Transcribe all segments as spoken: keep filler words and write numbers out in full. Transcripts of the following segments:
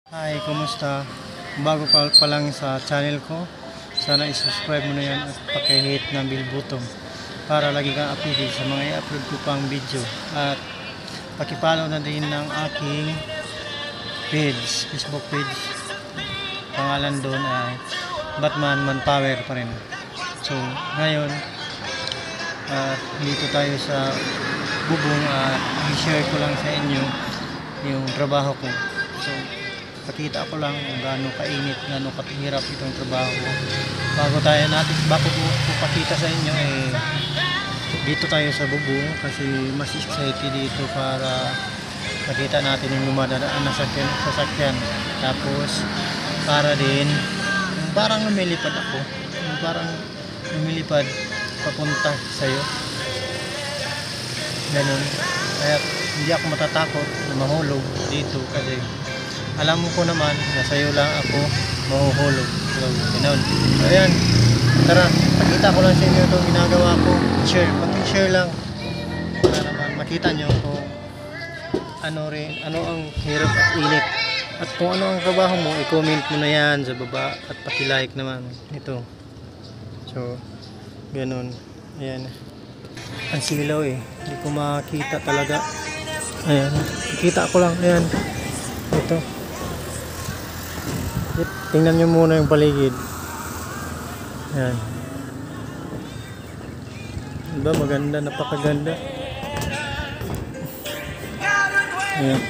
Hi, kumusta? Bago ka pa lang sa channel ko, sana i-subscribe mo na yan at paki-hit ng bell button para lagi kang updated sa mga i-upload ko pang video. At paki-follow na din ng aking page, Facebook page. Pangalan doon ay Batman Manpower pa rin. So, ngayon, uh, dito tayo sa bubong at i-share ko lang sa inyo yung trabaho ko. So, pakita ko lang kung gaano kainit, gaano kahirap itong trabaho ko. Bago tayo natin, bago ko pakita sa inyo, eh, dito tayo sa bubong kasi mas excited dito para makita natin yung lumadaan na sasakyan, sasakyan. Tapos, para din, parang lumilipad ako. Parang lumilipad papunta sa'yo. Ganun. Kaya hindi ako matatakot na mahulog dito kasi alam mo ko naman na sa'yo lang ako mahuhulog. So, ganun. So, ayan. Tara, pakita ko lang sa inyo itong ginagawa ko. Share. Pag-share lang. Para naman makita nyo kung ano rin, ano ang hirap at init. At kung ano ang trabaho mo, i-comment mo na yan sa baba. At paki-like naman. Ito. So, ganun. Ayan. Ang silaw eh. Hindi ko makita talaga. Ayan. Kita ko lang. Ayan. Ito. Tingnan nyo muna yung paligid. Ayan. Diba maganda, napakaganda. Ayan.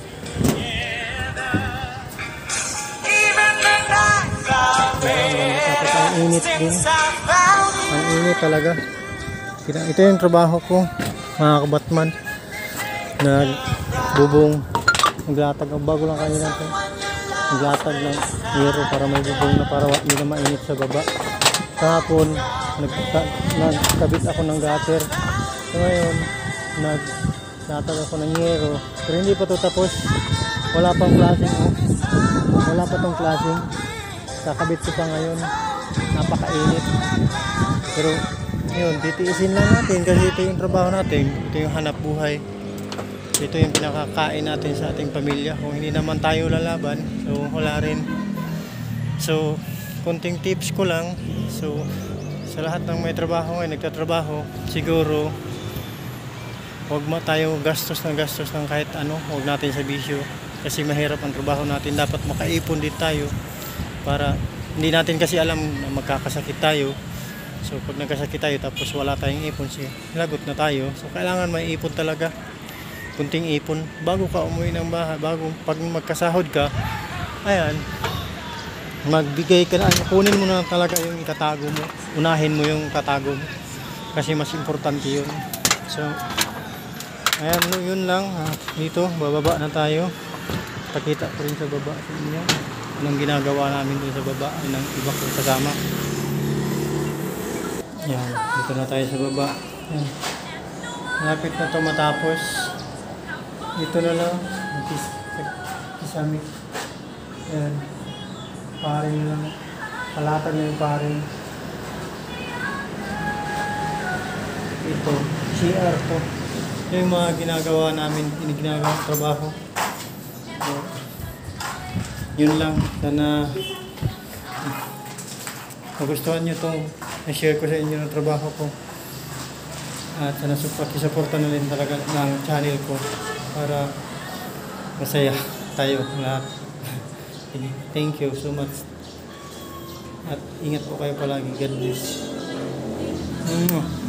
Tapos ang init din. Ang init talaga. Ito yung trabaho ko, mga kabatman. Nagbubong. Naglatag. Bago lang kanina ito. Naglatag ng hero para may bubong na para hindi na mainit sa baba. Kahapon nagka, nagkabit ako ng gutter. So ngayon naglatag ako ng hero, pero hindi pa ito tapos. Wala pang flashing, oh. Wala pa tong flashing. Kakabit ko pa ngayon. Napakainit. Pero yun, titiisin lang natin kasi ito yung trabaho natin. Ito yung hanap buhay. Ito yung pinakakain natin sa ating pamilya. Kung hindi naman tayo lalaban, so wala rin. So, konting tips ko lang. So, sa lahat ng may trabaho ngayon, nagtatrabaho, siguro huwag ma tayo gastos ng gastos ng kahit ano. Huwag natin sa bisyo. Kasi mahirap ang trabaho natin. Dapat makaipon din tayo para hindi natin kasi alam na magkakasakit tayo. So, pag nagkasakit tayo tapos wala tayong ipon, lagot na tayo. So, kailangan may ipon talaga. Kunting ipon bago ka umuwi ng bahay, bago pag magkasahod ka, ayan, magbigay ka na, kunin mo na talaga yung itatago mo, unahin mo yung tatago mo kasi mas importante yun. So ayan, yun lang. Dito bababa na tayo, pakita ko rin sa baba sa inyo anong ginagawa namin dun sa baba ng iba kong kasama. Ayan, dito na tayo sa baba. Ayan. Malapit na ito matapos. Ito na lang, kis kisamik. Ayan, paring na lang, palatag na yung paring. Ito, C R to. Ito yung mga ginagawa namin, ginagawa trabaho. So, yun lang, sana magustuhan nyo itong na-share ko sa inyo ng trabaho ko. At sana pakisuporta na rin talaga ng channel ko para masaya tayo lahat. Thank you so much. At ingat po kayo palagi. God bless. Mm.